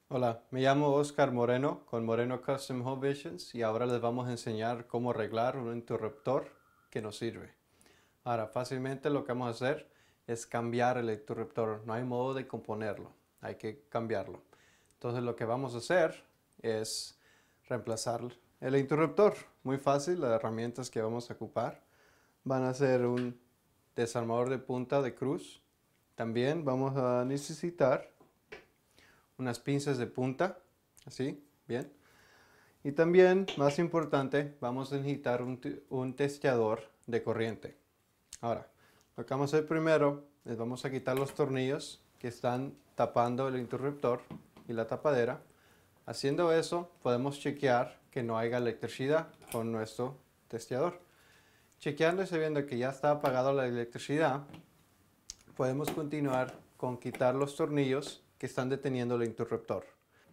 Hola, me llamo Oscar Moreno con Moreno Custom Home Visions y ahora les vamos a enseñar cómo arreglar un interruptor que no sirve. Ahora, fácilmente lo que vamos a hacer es cambiar el interruptor. No hay modo de componerlo, hay que cambiarlo. Entonces lo que vamos a hacer es reemplazar el interruptor. Muy fácil, las herramientas que vamos a ocupar van a ser un desarmador de punta de cruz. También vamos a necesitar unas pinzas de punta, así, bien. Y también, más importante, vamos a necesitar un testeador de corriente. Ahora, lo que vamos a hacer primero es vamos a quitar los tornillos que están tapando el interruptor y la tapadera. Haciendo eso, podemos chequear que no haya electricidad con nuestro testeador. Chequeando y sabiendo que ya está apagada la electricidad, podemos continuar con quitar los tornillos que están deteniendo el interruptor.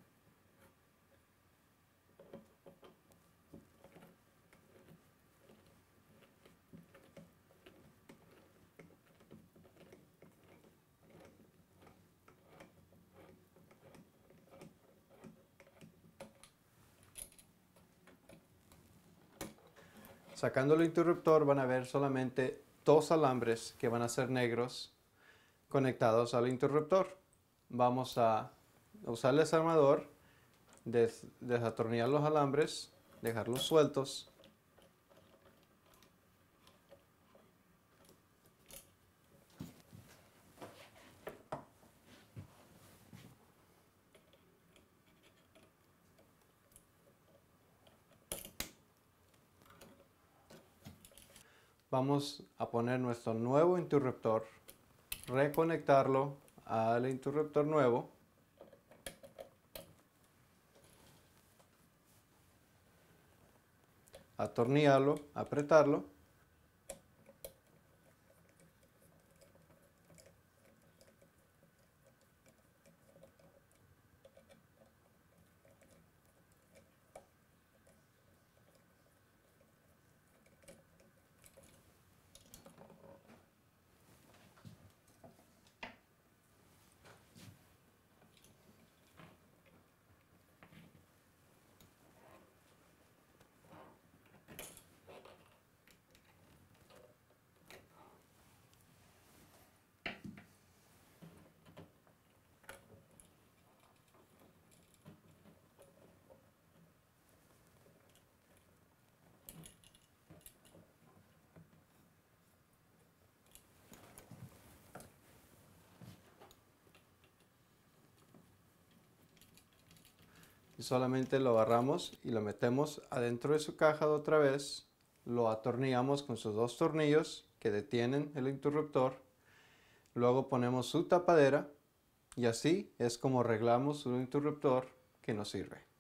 Sacando el interruptor van a ver solamente dos alambres que van a ser negros conectados al interruptor. Vamos a usar el desarmador, desatornillar los alambres, dejarlos sueltos. Vamos a poner nuestro nuevo interruptor, reconectarlo al interruptor nuevo. Atornillarlo, apretarlo. Y solamente lo agarramos y lo metemos adentro de su caja de otra vez. Lo atornillamos con sus dos tornillos que detienen el interruptor. Luego ponemos su tapadera y así es como arreglamos un interruptor que no sirve.